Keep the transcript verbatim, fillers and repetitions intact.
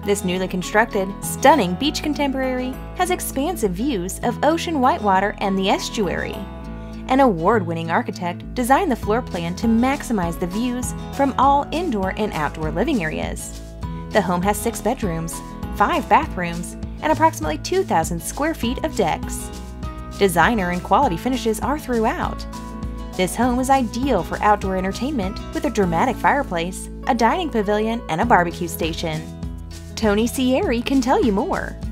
This newly constructed, stunning beach contemporary has expansive views of ocean whitewater and the estuary. An award-winning architect designed the floor plan to maximize the views from all indoor and outdoor living areas. The home has six bedrooms, five bathrooms, and approximately two thousand square feet of decks. Designer and quality finishes are throughout. This home is ideal for outdoor entertainment with a dramatic fireplace, a dining pavilion, and a barbecue station. Toni Cieri can tell you more.